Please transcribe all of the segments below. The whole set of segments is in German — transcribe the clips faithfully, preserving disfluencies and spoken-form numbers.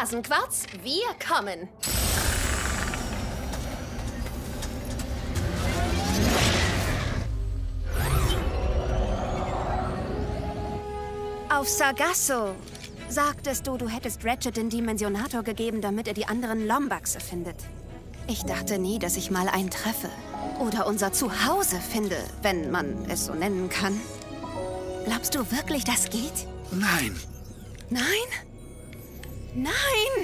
Phasenquarz, wir kommen. Auf Sargasso sagtest du, du hättest Ratchet den Dimensionator gegeben, damit er die anderen Lombaxe findet. Ich dachte nie, dass ich mal einen treffe. Oder unser Zuhause finde, wenn man es so nennen kann. Glaubst du wirklich, das geht? Nein. Nein? Nein!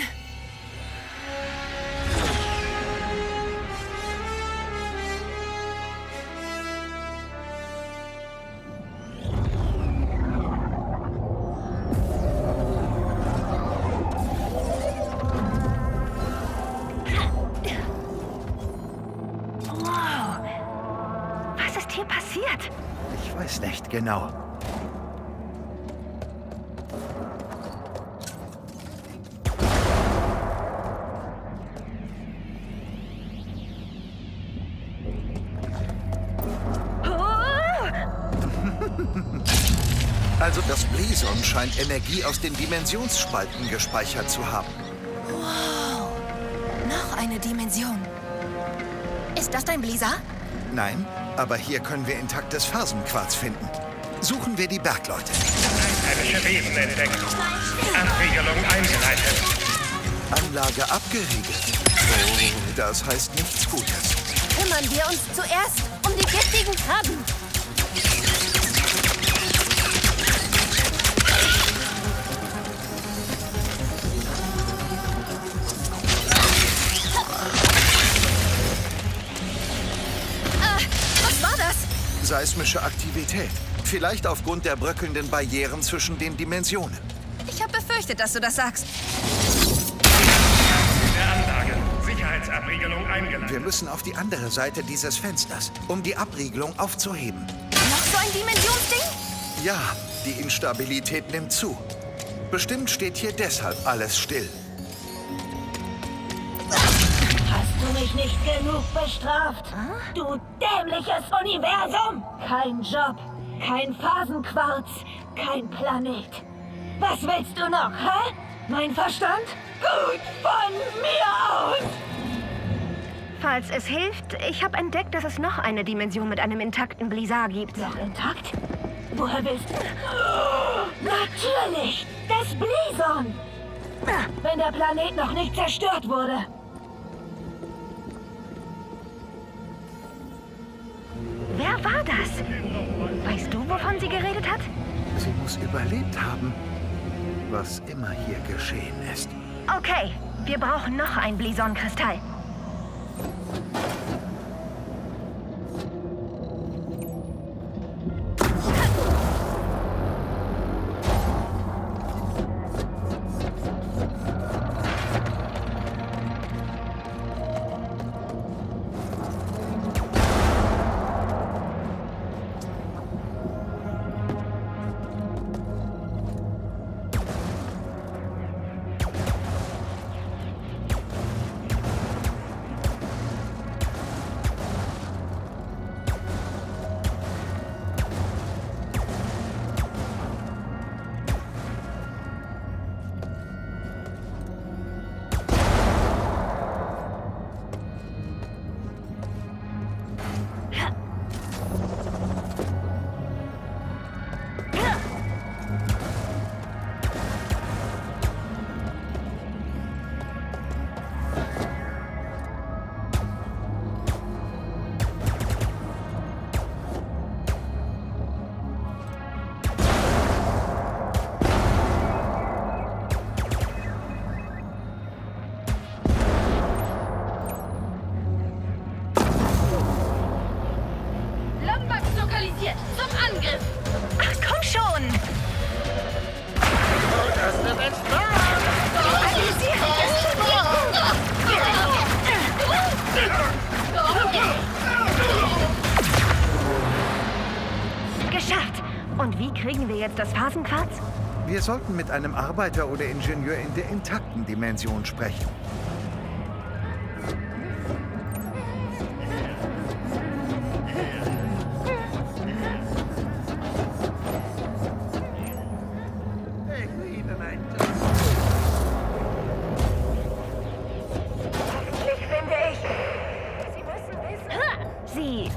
Wow. Was ist hier passiert? Ich weiß nicht genau. Also das Blison scheint Energie aus den Dimensionsspalten gespeichert zu haben. Wow. Noch eine Dimension. Ist das dein Blizzard? Nein, aber hier können wir intaktes Phasenquarz finden. Suchen wir die Bergleute. Mechanische Wesen entdeckt. Abriegelung eingeleitet. Anlage abgeriegelt. Oh, das heißt nichts Gutes. Kümmern wir uns zuerst um die giftigen Krabben. Seismische Aktivität. Vielleicht aufgrund der bröckelnden Barrieren zwischen den Dimensionen. Ich habe befürchtet, dass du das sagst. Der Anlage. Sicherheitsabriegelung eingeleitet. Wir müssen auf die andere Seite dieses Fensters, um die Abriegelung aufzuheben. Noch so ein Dimensionsding? Ja, die Instabilität nimmt zu. Bestimmt steht hier deshalb alles still. Hast du mich nicht genug bestraft? Du dämliches Universum! Kein Job, kein Phasenquarz, kein Planet. Was willst du noch, hä? Mein Verstand? Gut von mir aus! Falls es hilft, ich habe entdeckt, dass es noch eine Dimension mit einem intakten Blizzard gibt. Noch intakt? Woher willst du? Oh, natürlich! Das Blison! Wenn der Planet noch nicht zerstört wurde. Wer war das? Weißt du, wovon sie geredet hat? Sie muss überlebt haben, was immer hier geschehen ist. Okay, wir brauchen noch ein Blison-Kristall. Und wie kriegen wir jetzt das Phasenquarz? Wir sollten mit einem Arbeiter oder Ingenieur in der intakten Dimension sprechen.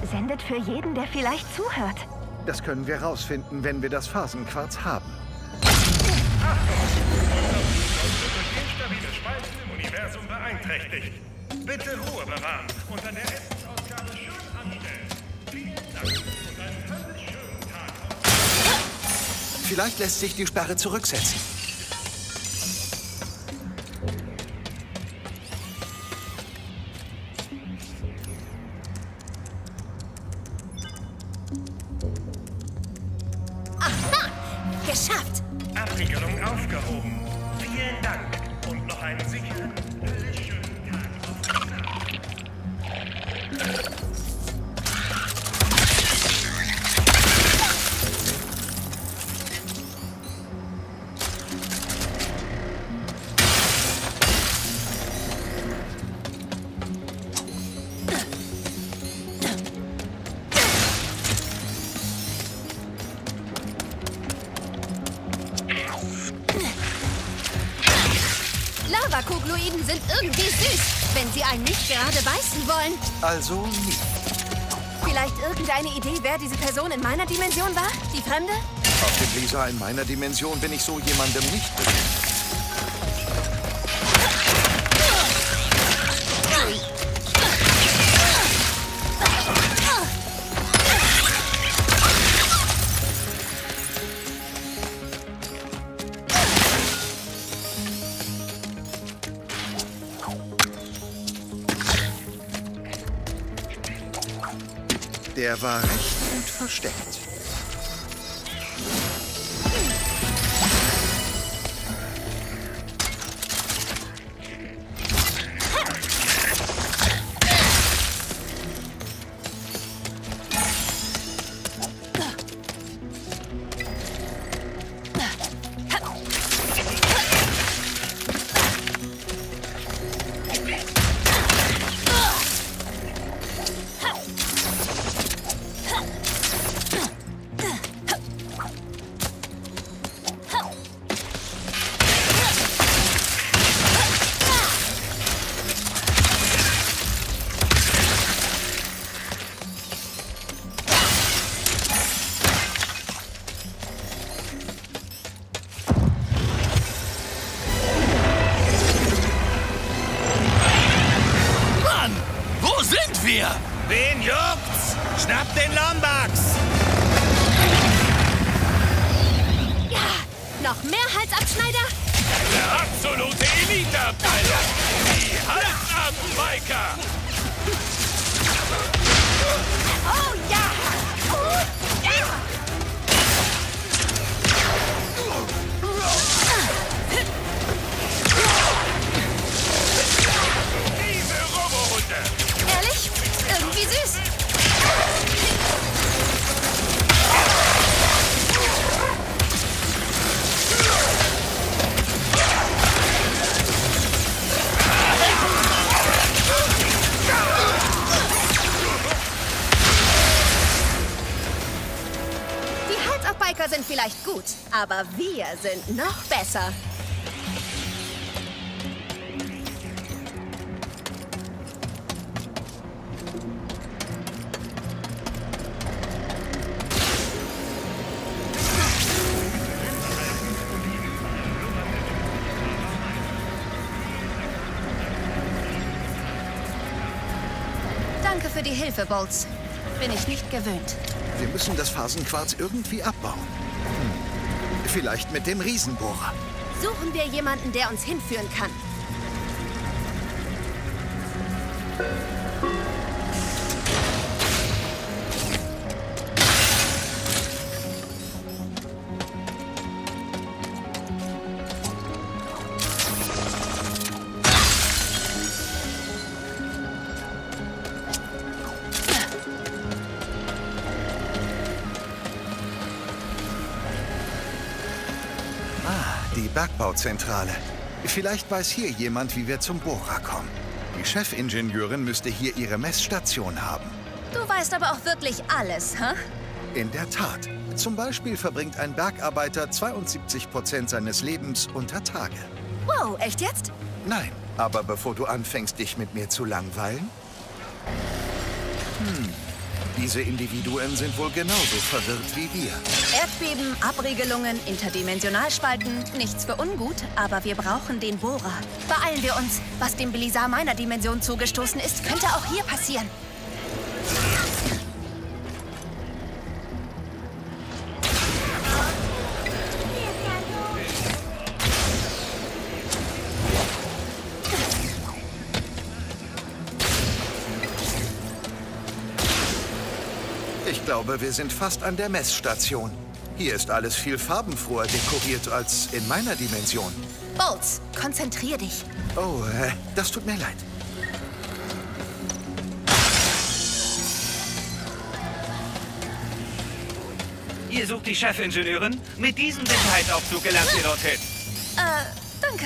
sendet für jeden, der vielleicht zuhört. Das können wir rausfinden, wenn wir das Phasenquarz haben. Achtung! Unser durch instabile Spalten im Universum beeinträchtigt. Bitte Ruhe bewahren und an der Essensausgabe schön anstellen. Vielen Dank und einen höllisch schönen Tag. Vielleicht lässt sich die Sperre zurücksetzen. Aha! Geschafft! Abriegelung aufgehoben. Vielen Dank und noch einen sicheren, höllisch schönen Tag auf der Sache. Lavakugloiden sind irgendwie süß, wenn sie einen nicht gerade beißen wollen. Also nie. Vielleicht irgendeine Idee, wer diese Person in meiner Dimension war? Die Fremde? Auf dem Lisa in meiner Dimension bin ich so jemandem nicht begegnet. Der war recht gut versteckt. Wen juckt's? Schnappt den Lombax! Ja, noch mehr Halsabschneider? Der absolute Elite-Abteilung! Die Halsabbiker! Oh ja! Oh ja! Diese Robohunde! Ehrlich? Irgendwie süß. Die Halsabbiker sind vielleicht gut, aber wir sind noch besser. Danke für die Hilfe, Bolts. Bin ich nicht gewöhnt. Wir müssen das Phasenquarz irgendwie abbauen. Hm. Vielleicht mit dem Riesenbohrer. Suchen wir jemanden, der uns hinführen kann. Die Bergbauzentrale. Vielleicht weiß hier jemand, wie wir zum Bohrer kommen. Die Chefingenieurin müsste hier ihre Messstation haben. Du weißt aber auch wirklich alles, hä? In der Tat. Zum Beispiel verbringt ein Bergarbeiter zweiundsiebzig Prozent seines Lebens unter Tage. Wow, echt jetzt? Nein, aber bevor du anfängst, dich mit mir zu langweilen... Hm. Diese Individuen sind wohl genauso verwirrt wie wir. Erdbeben, Abriegelungen, Interdimensionalspalten, nichts für ungut, aber wir brauchen den Bohrer. Beeilen wir uns. Was dem Blizzard meiner Dimension zugestoßen ist, könnte auch hier passieren. Ich glaube, wir sind fast an der Messstation. Hier ist alles viel farbenfroher dekoriert als in meiner Dimension. Bolts, konzentrier dich. Oh, äh, das tut mir leid. Ihr sucht die Chefingenieurin? Mit diesem Sicherheitsaufzug gelangt ihr dorthin. Äh, danke.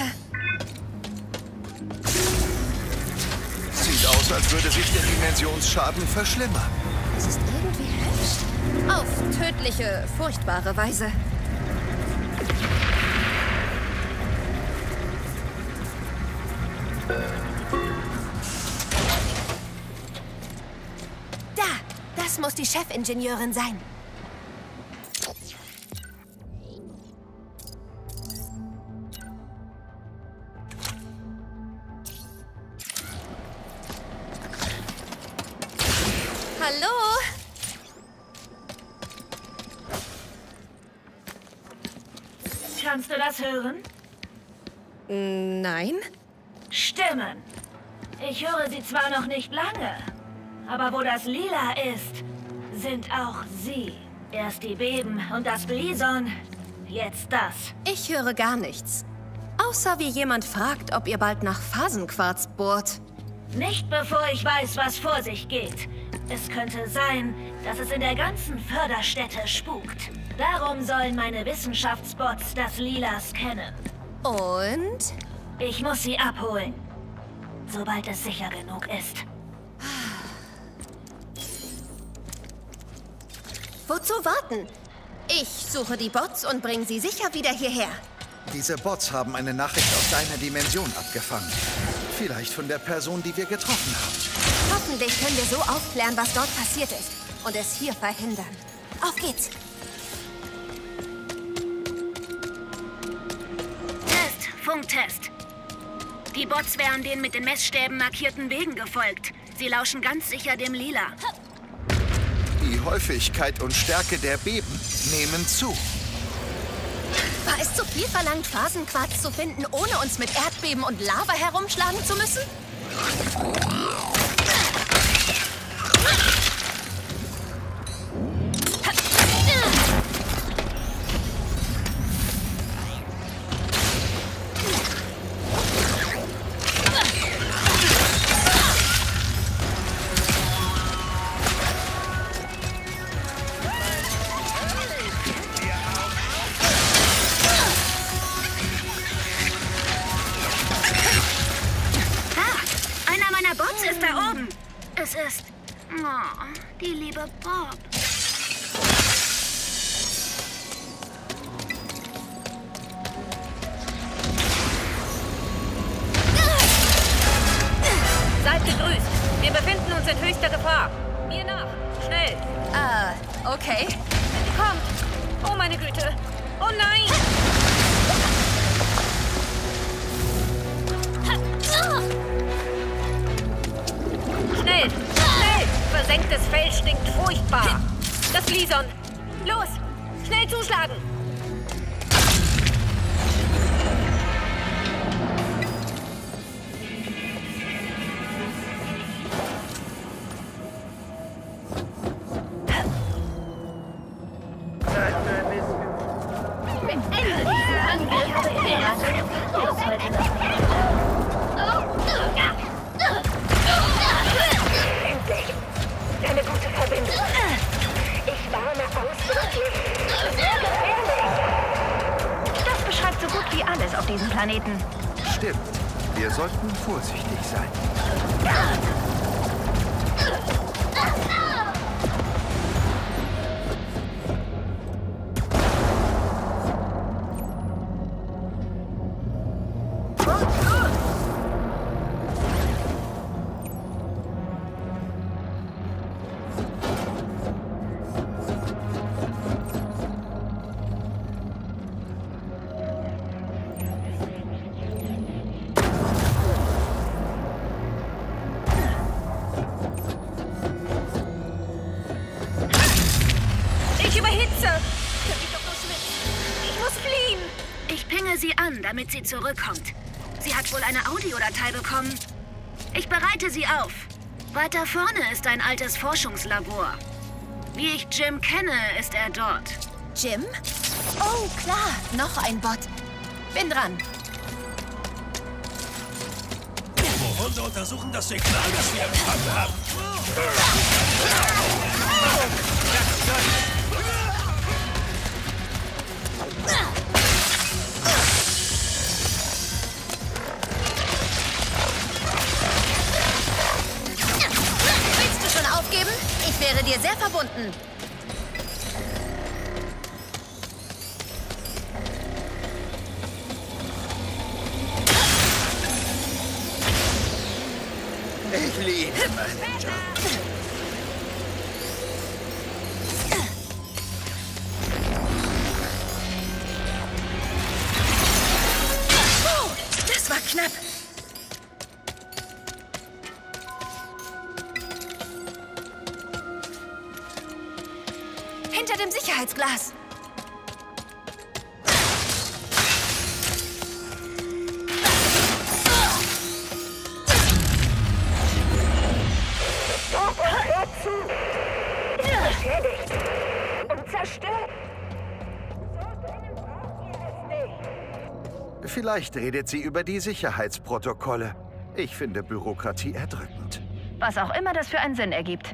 Sieht aus, als würde sich der Dimensionsschaden verschlimmern. Es ist irgendwie hübsch. Auf tödliche, furchtbare Weise. Da, das muss die Chefingenieurin sein. Hallo? Kannst du das hören? Nein. Stimmen. Ich höre sie zwar noch nicht lange, aber wo das Lila ist, sind auch sie. Erst die Beben und das Blison, jetzt das. Ich höre gar nichts. Außer wie jemand fragt, ob ihr bald nach Phasenquarz bohrt. Nicht bevor ich weiß, was vor sich geht. Es könnte sein, dass es in der ganzen Förderstätte spukt. Darum sollen meine Wissenschaftsbots das Lila scannen. Und? Ich muss sie abholen, sobald es sicher genug ist. Wozu warten? Ich suche die Bots und bringe sie sicher wieder hierher. Diese Bots haben eine Nachricht aus deiner Dimension abgefangen. Vielleicht von der Person, die wir getroffen haben. Hoffentlich können wir so aufklären, was dort passiert ist. Und es hier verhindern. Auf geht's! Test, Funktest. Die Bots wären den mit den Messstäben markierten Wegen gefolgt. Sie lauschen ganz sicher dem Lila. Die Häufigkeit und Stärke der Beben nehmen zu. War es zu viel verlangt, Phasenquarz zu finden, ohne uns mit Erdbeben und Lava herumschlagen zu müssen? Ist da oben. Es ist... Oh, die liebe Bob. Seid gegrüßt. Wir befinden uns in höchster Gefahr. Mir nach. Schnell. Äh, okay. Kommt. Oh, meine Güte. Oh nein. Schnell! Schnell! Versenktes Fell stinkt furchtbar. Das Blison. Los! Schnell zuschlagen! Ende diesen Angriff habe ich aushalten lassen. Eine gute Verbindung. Ich warne ausdrücklich. Sehr gefährlich. Das beschreibt so gut wie alles auf diesem Planeten. Stimmt. Wir sollten vorsichtig sein. tun, damit sie zurückkommt. Sie hat wohl eine Audiodatei bekommen. Ich bereite sie auf. Weiter vorne ist ein altes Forschungslabor. Wie ich Jim kenne, ist er dort. Jim? Oh, klar. Noch ein Bot. Bin dran. Hunde untersuchen das Signal, das wir empfangen haben. Willst du schon aufgeben? Ich wäre dir sehr verbunden. Ich liebe meinen Job. Oh, das war knapp. Hinter dem Sicherheitsglas. Vielleicht redet sie über die Sicherheitsprotokolle. Ich finde Bürokratie erdrückend. Was auch immer das für einen Sinn ergibt.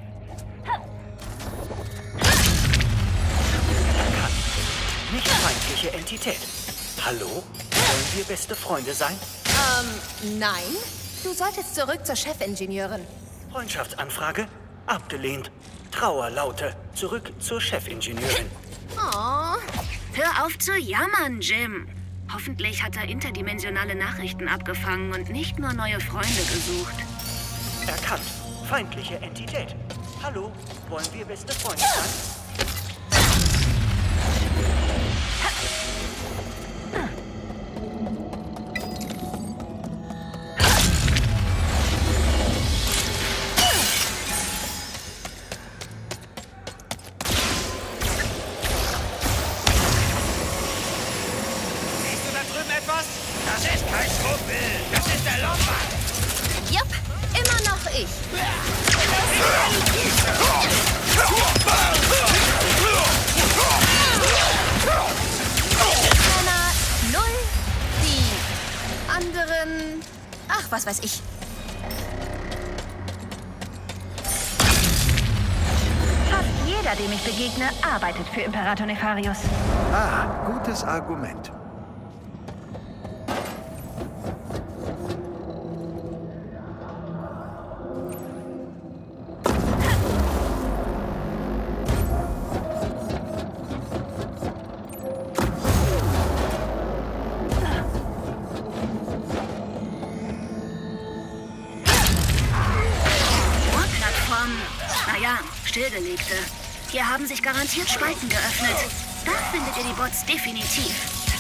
Nicht feindliche Entität. Hallo? Wollen wir beste Freunde sein? Ähm, nein. Du solltest zurück zur Chefingenieurin. Freundschaftsanfrage? Abgelehnt. Trauerlaute. Zurück zur Chefingenieurin. Oh. Hör auf zu jammern, Jim. Hoffentlich hat er interdimensionale Nachrichten abgefangen und nicht nur neue Freunde gesucht. Erkannt. Feindliche Entität. Hallo? Wollen wir beste Freunde sein? Das ist kein Schrumpel! Das ist der Lombard! Jupp, immer noch ich. Einer, null, die anderen... Ach, was weiß ich. Fast jeder, dem ich begegne, arbeitet für Imperator Nefarius. Ah, gutes Argument. Naja, stillgelegte. Hier haben sich garantiert Spalten geöffnet. Da findet ihr die Bots definitiv.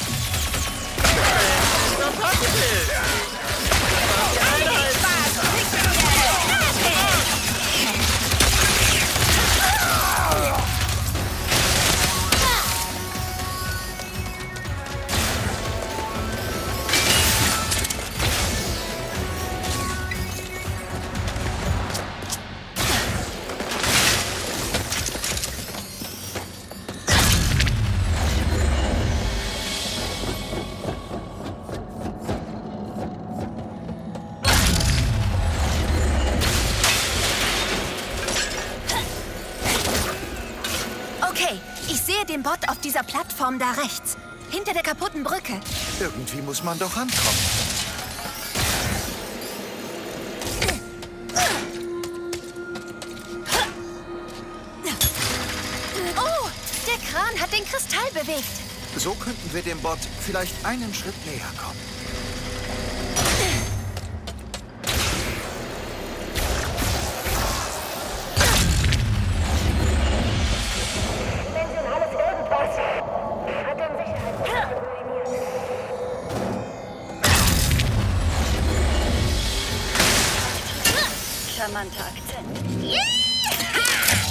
Okay, ich sehe den Bot auf dieser Plattform da rechts. Hinter der kaputten Brücke. Irgendwie muss man doch rankommen. Oh, der Kran hat den Kristall bewegt. So könnten wir dem Bot vielleicht einen Schritt näher kommen. Dimensionales irgendwas. Hat den Sicherheitsplan ruiniert. Charmanter Akzent. Yeah!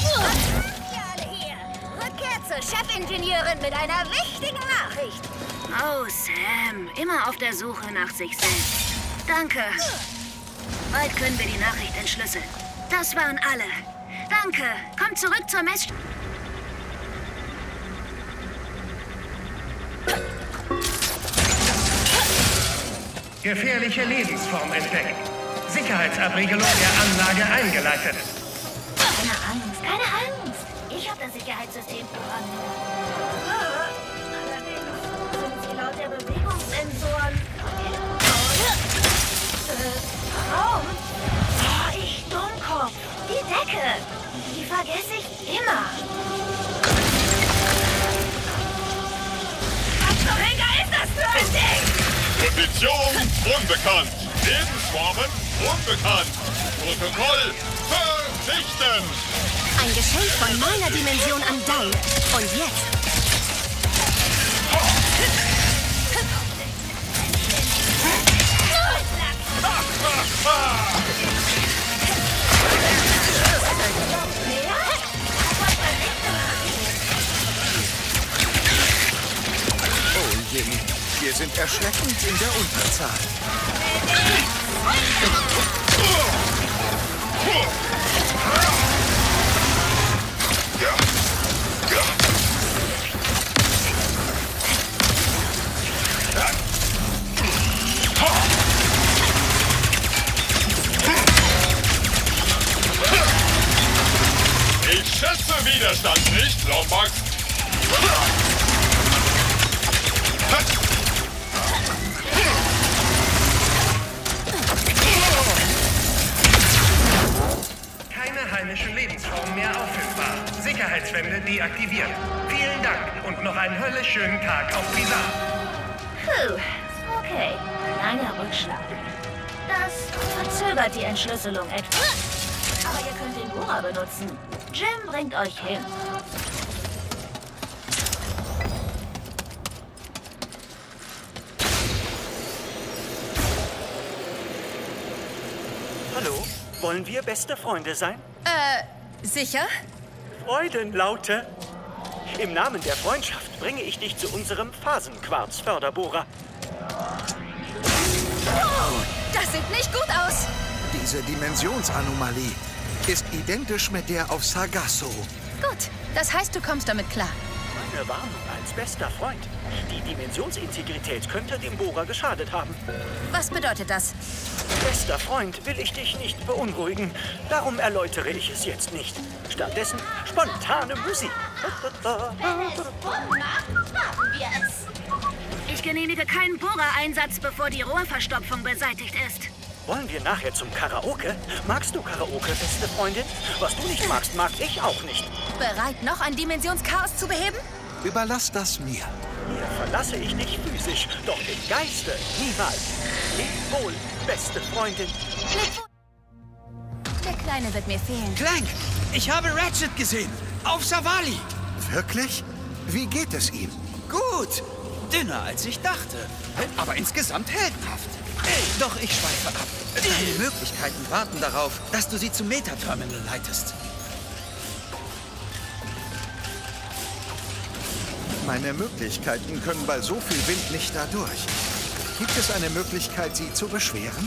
Was macht ihr alle hier? Rückkehr zur Chefingenieurin mit einer wichtigen Nachricht. Oh, Sam. Immer auf der Suche nach sich selbst. Danke. Bald können wir die Nachricht entschlüsseln. Das waren alle. Danke. Kommt zurück zur Mess... Gefährliche Lebensform entdeckt. Sicherheitsabriegelung der Anlage eingeleitet. Keine Angst, keine Angst. Ich habe das Sicherheitssystem programmiert. Allerdings sind sie laut der Bewegungssensoren äh, Raum. Oh, ich Dummkopf. Die Decke. Die vergesse ich immer. Was zum Henker ist das für ein Ding? Position unbekannt. Lebensformen unbekannt. Protokoll vernichten. Ein Geschenk von meiner Dimension an deine. Und jetzt? Oh je, wir sind erschreckend in der Unterzahl. Ich schätze Widerstand nicht, Lombax. Keine heimischen Lebensformen mehr auffindbar. Sicherheitswände deaktiviert. Vielen Dank und noch einen höllisch schönen Tag auf Pisa. Puh, okay. Kleiner Rückschlag. Das verzögert die Entschlüsselung etwas. Aber ihr könnt den Bohrer benutzen. Jim bringt euch hin. Hallo? Wollen wir beste Freunde sein? Äh, sicher? Freudenlaute. Im Namen der Freundschaft bringe ich dich zu unserem Phasenquarz-Förderbohrer. Oh, das sieht nicht gut aus. Diese Dimensionsanomalie ist identisch mit der auf Sargasso. Gut, das heißt, du kommst damit klar. Eine Warnung als bester Freund. Die Dimensionsintegrität könnte dem Bohrer geschadet haben. Was bedeutet das? Bester Freund, will ich dich nicht beunruhigen. Darum erläutere ich es jetzt nicht. Stattdessen spontane Musik. Ich genehmige keinen Bohrereinsatz, bevor die Rohrverstopfung beseitigt ist. Wollen wir nachher zum Karaoke? Magst du Karaoke, beste Freundin? Was du nicht magst, mag ich auch nicht. Bereit, noch ein Dimensionschaos zu beheben? Überlass das mir. Hier verlasse ich dich physisch, doch im Geiste niemals. Leb wohl, beste Freundin. Leb wohl. Der Kleine wird mir fehlen. Clank, ich habe Ratchet gesehen. Auf Savali. Wirklich? Wie geht es ihm? Gut. Dünner, als ich dachte. Aber insgesamt heldenhaft. Hey, doch ich schweife ab. Deine Möglichkeiten warten darauf, dass du sie zum Meta-Terminal leitest. Meine Möglichkeiten können bei so viel Wind nicht dadurch. Gibt es eine Möglichkeit, sie zu beschweren?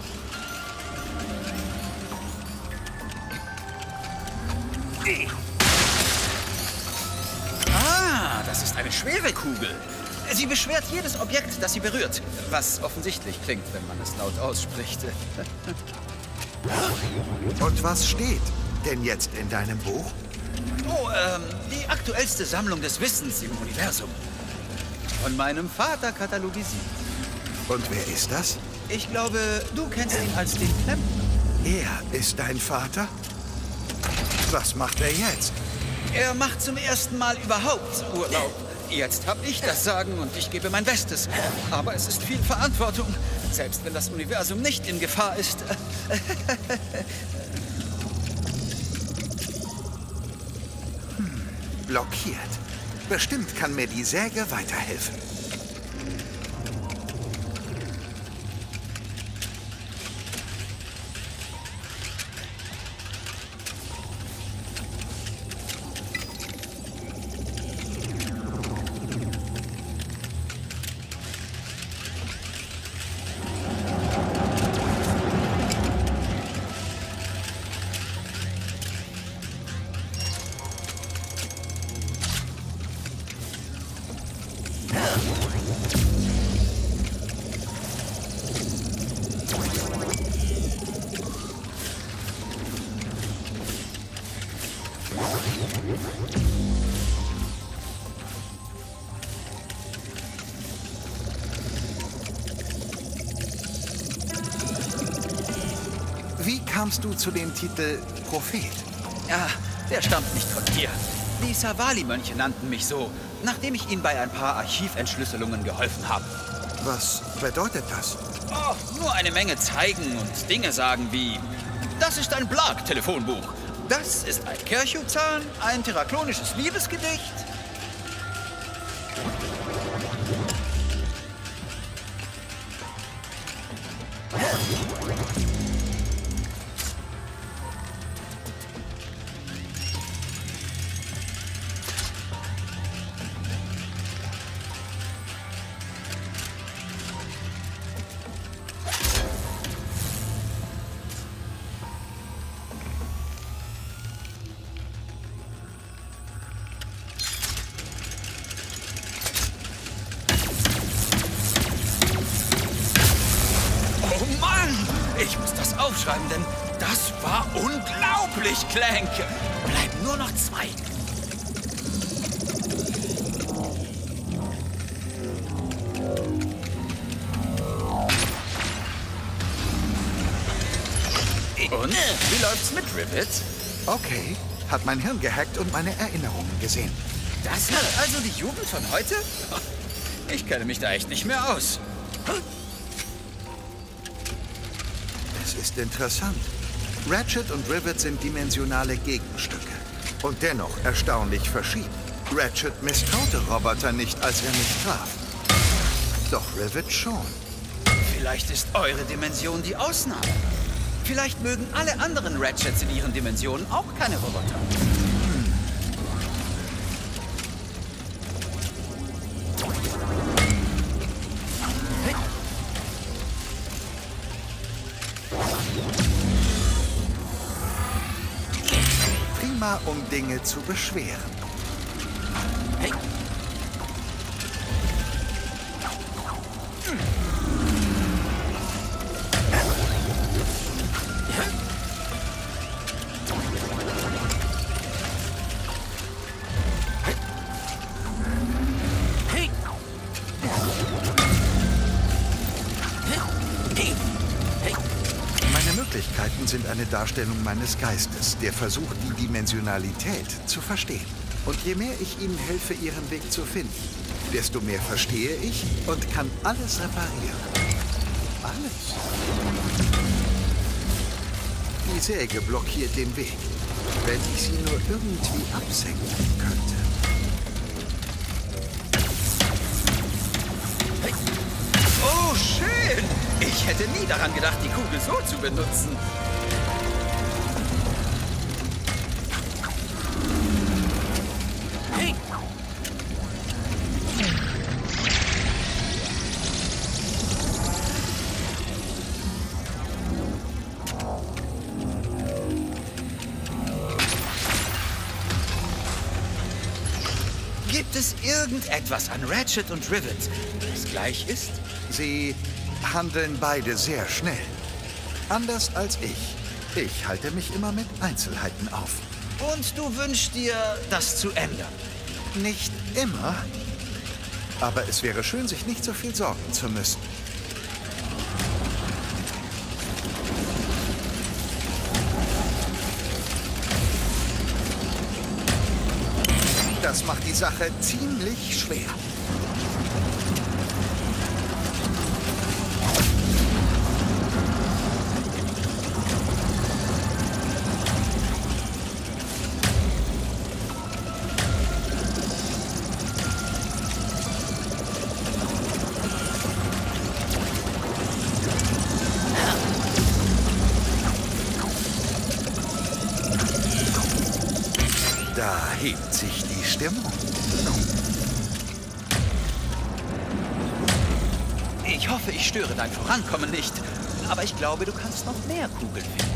Ah, das ist eine schwere Kugel. Sie beschwert jedes Objekt, das sie berührt. Was offensichtlich klingt, wenn man es laut ausspricht. Und was steht denn jetzt in deinem Buch? Oh, ähm, die aktuellste Sammlung des Wissens im Universum. Von meinem Vater katalogisiert. Und wer ist das? Ich glaube, du kennst ihn als den Klempner. Er ist dein Vater? Was macht er jetzt? Er macht zum ersten Mal überhaupt Urlaub. Jetzt habe ich das Sagen und ich gebe mein Bestes. Aber es ist viel Verantwortung, selbst wenn das Universum nicht in Gefahr ist. hm, blockiert. Bestimmt kann mir die Säge weiterhelfen. Wie kamst du zu dem Titel Prophet? Ja, der stammt nicht von dir. Die Savali-Mönche nannten mich so, nachdem ich ihnen bei ein paar Archiventschlüsselungen geholfen habe. Was bedeutet das? Oh, nur eine Menge zeigen und Dinge sagen wie: Das ist ein Blag-Telefonbuch. Das ist ein Kirchuzahn, ein terraklonisches Liebesgedicht. Ich muss das aufschreiben, denn das war unglaublich, Clank. Bleiben nur noch zwei. Und? Wie läuft's mit Rivet? Okay, hat mein Hirn gehackt und meine Erinnerungen gesehen. Das hat also die Jugend von heute? Ich kenne mich da echt nicht mehr aus. Es ist interessant. Ratchet und Rivet sind dimensionale Gegenstücke. Und dennoch erstaunlich verschieden. Ratchet misstraute Roboter nicht, als er mich traf. Doch Rivet schon. Vielleicht ist eure Dimension die Ausnahme. Vielleicht mögen alle anderen Ratchets in ihren Dimensionen auch keine Roboter. Prima, um Dinge zu beschweren. Hey. Sind eine Darstellung meines Geistes, der versucht, die Dimensionalität zu verstehen. Und je mehr ich ihnen helfe, ihren Weg zu finden, desto mehr verstehe ich und kann alles reparieren. Alles. Die Säge blockiert den Weg. Wenn ich sie nur irgendwie absenken könnte. Oh, schön! Ich hätte nie daran gedacht, die Kugel so zu benutzen. Hey! Gibt es irgendetwas an Ratchet und Rivet, das gleich ist? Sie handeln beide sehr schnell. Anders als ich. Ich halte mich immer mit Einzelheiten auf. Und du wünschst dir, das zu ändern? Nicht immer. Aber es wäre schön, sich nicht so viel sorgen zu müssen. Das macht die Sache ziemlich schwer. Da hebt sich die Stimmung. Ich hoffe, ich störe dein Vorankommen nicht. Aber ich glaube, du kannst noch mehr Kugeln finden.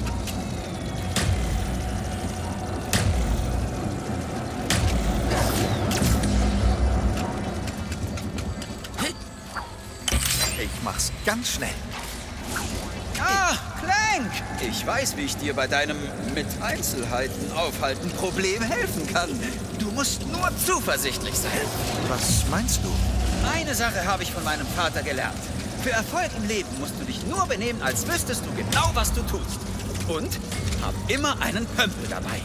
Ich mach's ganz schnell. Ah, Clank! Ich weiß, wie ich dir bei deinem mit Einzelheiten aufhalten Problem helfen kann. Du musst nur zuversichtlich sein. Was meinst du? Eine Sache habe ich von meinem Vater gelernt. Für Erfolg im Leben musst du dich nur benehmen, als wüsstest du genau, was du tust. Und hab immer einen Pömpel dabei.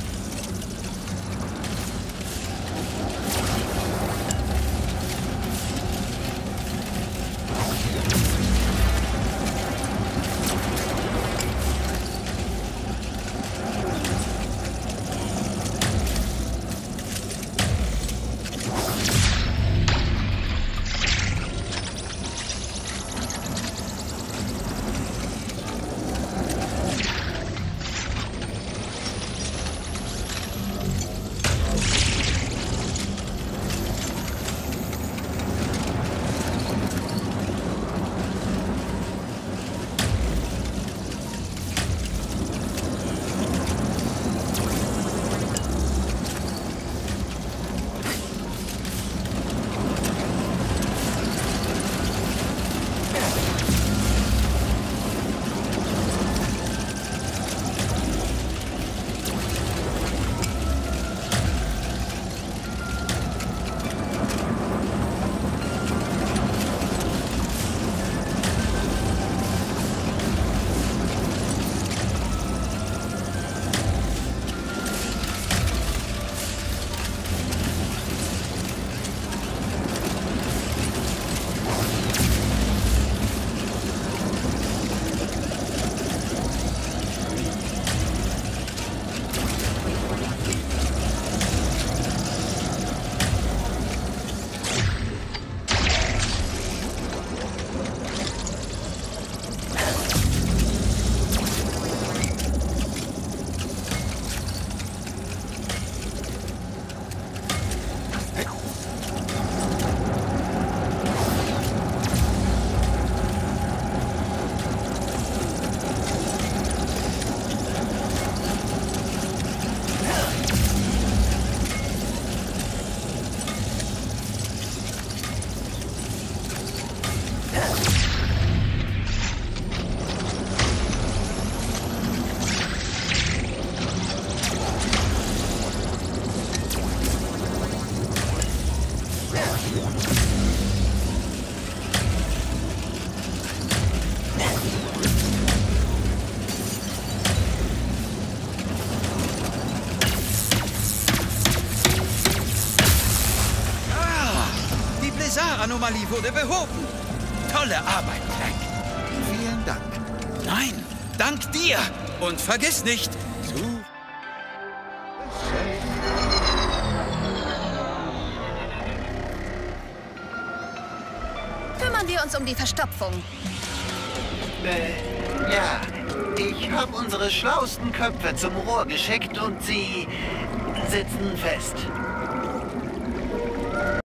Anomalie wurde behoben. Tolle Arbeit, Clank. Vielen Dank. Nein, dank dir. Und vergiss nicht, zu... Kümmern wir uns um die Verstopfung. Äh, ja. Ich habe unsere schlauesten Köpfe zum Rohr geschickt und sie sitzen fest.